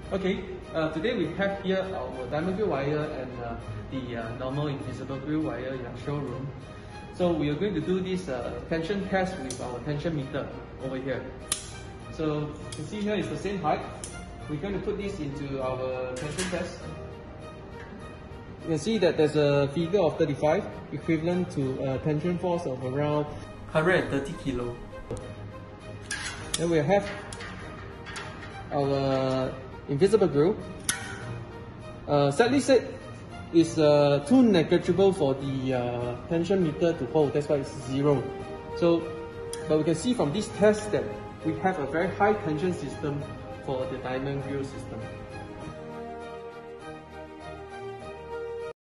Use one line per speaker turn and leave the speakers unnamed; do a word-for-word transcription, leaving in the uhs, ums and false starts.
Okay, uh, today we have here our diamond grille wire and uh, the uh, normal invisible grille wire in our showroom. So we are going to do this uh, tension test with our tension meter over here. So you can see here is the same height. We're going to put this into our tension test. You can see that there's a figure of thirty-five, equivalent to a tension force of around one hundred thirty kilo. Then we have our invisible grille. Uh, sadly said, it's uh, too negligible for the uh, tension meter to hold. That's why it's zero. So, but we can see from this test that we have a very high tension system for the diamond grille system.